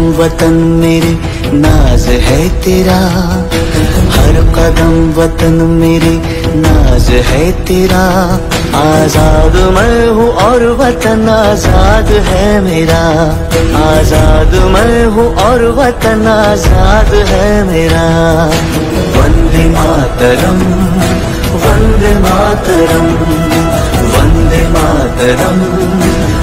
वतन मेरे नाज है तेरा, हर कदम वतन मेरे नाज है तेरा। आजाद मैं हूँ और वतन आजाद है मेरा, आजाद मैं हूँ और वतन आजाद है मेरा। वंदे मातरम, वंदे मातरम, वंदे मातरम,